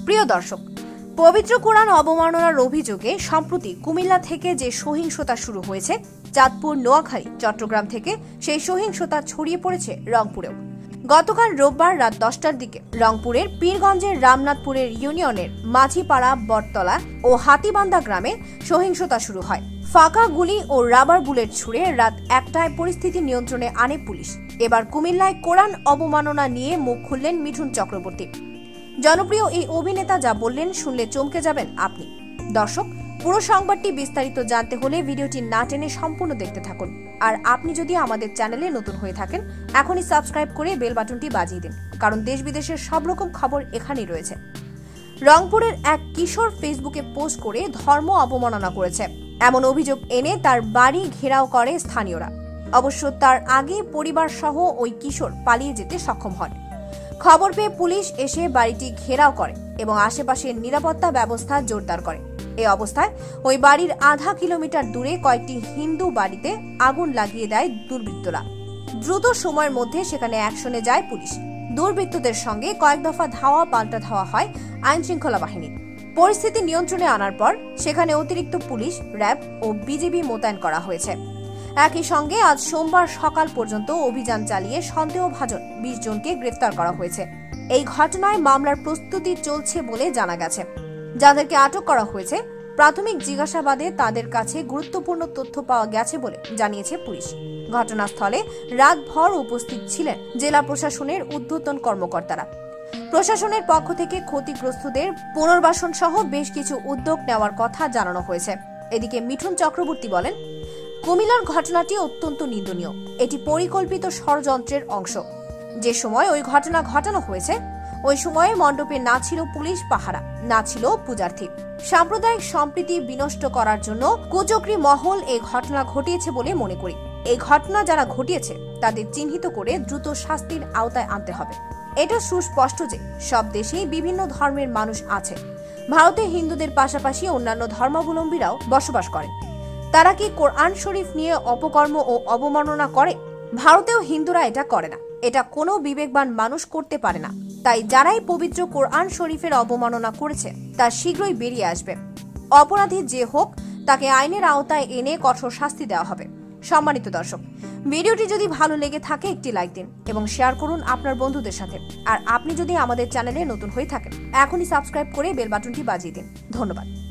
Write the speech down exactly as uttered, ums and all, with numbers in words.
প্রিয় দর্শক, পবিত্র কোরআন অবমাননার অভিযোগে সম্প্রতি কুমিল্লা থেকে যে সহিংসতা শুরু হয়েছে, চাঁদপুর, নোয়াখালী, চট্টগ্রাম থেকে সেই সহিংসতা ছড়িয়ে পড়েছে রংপুরেও। গতকাল রোববার রাত দশটার দিকে রংপুরের পীরগঞ্জের রামনাথপুরের ইউনিয়নের মাঝিপাড়া, বটতলা ও হাতিবান্ধা গ্রামে সহিংসতা শুরু হয়। ফাঁকা গুলি ও রাবার বুলেট ছুড়ে রাত একটায় পরিস্থিতি নিয়ন্ত্রণে আনে পুলিশ। এবার কুমিল্লায় কোরআন অবমাননা নিয়ে মুখ খুললেন মিঠুন চক্রবর্তী। জনপ্রিয় এই অভিনেতা যা বললেন শুনলে চমকে যাবেন আপনি। দর্শক, পুরো সংবাদটি বিস্তারিত জানতে হলে ভিডিওটি না টেনে সম্পূর্ণ দেখতে থাকুন। আর আপনি যদি আমাদের চ্যানেলে নতুন হয়ে থাকেন, এখনই সাবস্ক্রাইব করে বেল বাটনটি বাজিয়ে দিন, কারণ দেশ বিদেশের সব রকম খবর এখানেই রয়েছে। রংপুরের এক কিশোর ফেসবুকে পোস্ট করে ধর্ম অবমাননা করেছে এমন অভিযোগ এনে তার বাড়ি ঘেরাও করে স্থানীয়রা। অবশ্য তার আগে পরিবার সহ ওই কিশোর পালিয়ে যেতে সক্ষম হন। খবর পেয়ে পুলিশ এসে বাড়িটি ঘেরাও করে এবং আশেপাশের নিরাপত্তা ব্যবস্থা জোরদার করে। এই অবস্থায় ওই বাড়ির আধা কিলোমিটার দূরে কয়েকটি হিন্দু বাড়িতে আগুন লাগিয়ে দেয় দুর্বৃত্তরা। দ্রুত সময়ের মধ্যে সেখানে অ্যাকশনে যায় পুলিশ। দুর্বৃত্তদের সঙ্গে কয়েক দফা ধাওয়া পাল্টা ধাওয়া হয় আইন শৃঙ্খলা বাহিনীর। পরিস্থিতি নিয়ন্ত্রণে আনার পর সেখানে অতিরিক্ত পুলিশ, র্যাব ও বিজিবি মোতায়েন করা হয়েছে। একই সঙ্গে আজ সোমবার সকাল পর্যন্ত অভিযান চালিয়ে সন্দেহভাজন বিশ জনকে গ্রেফতার করা হয়েছে। এই ঘটনায় মামলার প্রস্তুতি চলছে বলে জানা গেছে। যাদেরকে আটক করা হয়েছে, প্রাথমিক জিজ্ঞাসাবাদে তাদের কাছে গুরুত্বপূর্ণ তথ্য পাওয়া গেছে বলে জানিয়েছে পুলিশ। ঘটনাস্থলে রাতভর উপস্থিত ছিলেন জেলা প্রশাসনের ঊর্ধ্বতন কর্মকর্তারা। প্রশাসনের পক্ষ থেকে ক্ষতিগ্রস্তদের পুনর্বাসন সহ বেশ কিছু উদ্যোগ নেওয়ার কথা জানানো হয়েছে। এদিকে মিঠুন চক্রবর্তী বলেন, কুমিল্লার ঘটনাটি অত্যন্ত নিন্দনীয়। এটি পরিকল্পিত ষড়যন্ত্রের অংশ। যে সময় ওই ঘটনা ঘটানো হয়েছে, ওই সময়ে মণ্ডপে না ছিল পুলিশ পাহারা, না ছিল পূজার্থী। সাম্প্রদায়িক সম্প্রীতি বিনষ্ট করার জন্য কুচক্রী মহল এই ঘটনা ঘটিয়েছে বলে মনে করি। এই ঘটনা যারা ঘটিয়েছে তাদের চিহ্নিত করে দ্রুত শাস্তির আওতায় আনতে হবে। এটা সুস্পষ্ট যে সব দেশেই বিভিন্ন ধর্মের মানুষ আছে। ভারতে হিন্দুদের পাশাপাশি অন্যান্য ধর্মাবলম্বীরাও বসবাস করেন। তারা কি কোরআন শরীফ নিয়ে অপকর্ম ও অবমাননা করে? ভারতেও হিন্দুরা এটা করে না। এটা কোনো বিবেকবান মানুষ করতে পারে না। তাই যারাই পবিত্র কোরআন শরীফের অবমাননা করেছে তা শীঘ্রই বেরিয়ে আসবে। অপরাধী যে হোক, তাকে আইনের আওতায় এনে কঠোর শাস্তি দেওয়া হবে। সম্মানিত দর্শক, ভিডিওটি যদি ভালো লেগে থাকে একটি লাইক দিন এবং শেয়ার করুন আপনার বন্ধুদের সাথে। আর আপনি যদি আমাদের চ্যানেলে নতুন হয়ে থাকেন, এখনই সাবস্ক্রাইব করে বেল বাটনটি বাজিয়ে দিন। ধন্যবাদ।